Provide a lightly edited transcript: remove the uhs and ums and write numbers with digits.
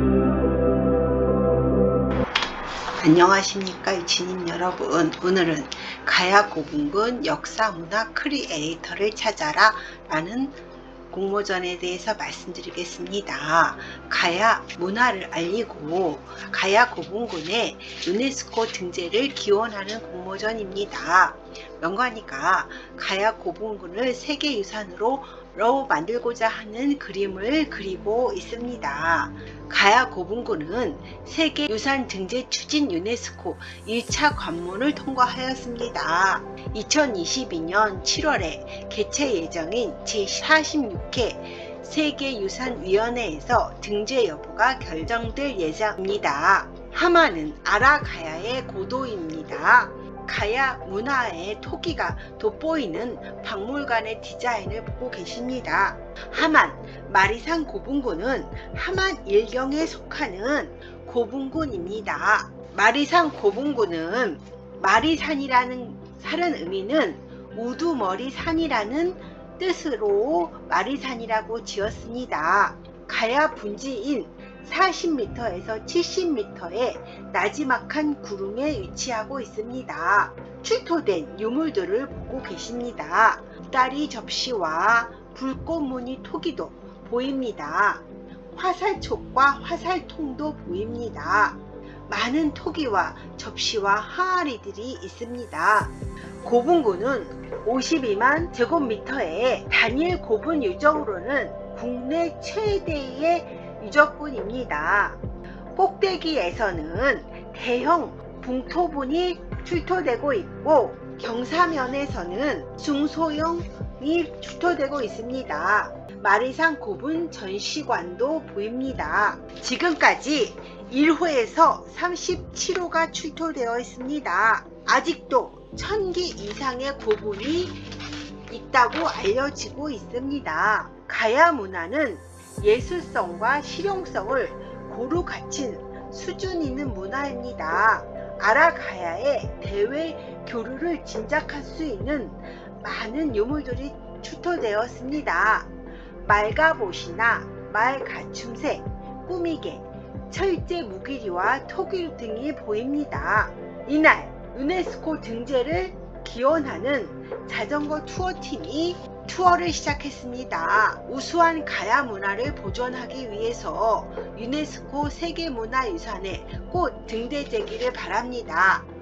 안녕하십니까 유치님 여러분. 오늘은 가야 고분군 역사문화 크리에이터를 찾아라 라는 공모전에 대해서 말씀드리겠습니다. 가야 문화를 알리고 가야 고분군의 유네스코 등재를 기원하는 공모전입니다. 명관이가 가야 고분군을 세계유산으로 만들고자 하는 그림을 그리고 있습니다. 가야 고분군은 세계유산 등재 추진 유네스코 1차 관문을 통과하였습니다. 2022년 7월에 개최 예정인 제46회 세계유산위원회에서 등재 여부가 결정될 예정입니다. 하마는 아라가야의 고도입니다. 가야 문화의 토기가 돋보이는 박물관의 디자인을 보고 계십니다. 하만 마리산 고분군은 하만 일경에 속하는 고분군입니다. 마리산 고분군은 마리산이라는 살은 의미는 우두머리 산이라는 뜻으로 마리산이라고 지었습니다. 가야 분지인 40m에서 70m의 나지막한 구름에 위치하고 있습니다. 출토된 유물들을 보고 계십니다. 다리 접시와 불꽃무늬 토기도 보입니다. 화살촉과 화살통도 보입니다. 많은 토기와 접시와 항아리들이 있습니다. 고분군은 52만 제곱미터의 단일 고분 유적으로는 국내 최대의 유적군입니다. 꼭대기에서는 대형 붕토분이 출토되고 있고 경사면에서는 중소형이 출토되고 있습니다. 마리산 고분 전시관도 보입니다. 지금까지 1호에서 37호가 출토되어 있습니다. 아직도 1000기 이상의 고분이 있다고 알려지고 있습니다. 가야 문화는 예술성과 실용성을 고루 갖춘 수준 있는 문화입니다. 아라가야의 대외 교류를 짐작할 수 있는 많은 유물들이 출토되었습니다. 말갑옷이나 말가춤새, 꾸미개, 철제 무기리와 토기 등이 보입니다. 이날 유네스코 등재를 기원하는 자전거 투어팀이 투어를 시작했습니다. 우수한 가야 문화를 보존하기 위해서 유네스코 세계문화유산에 꼭 등재되기를 바랍니다.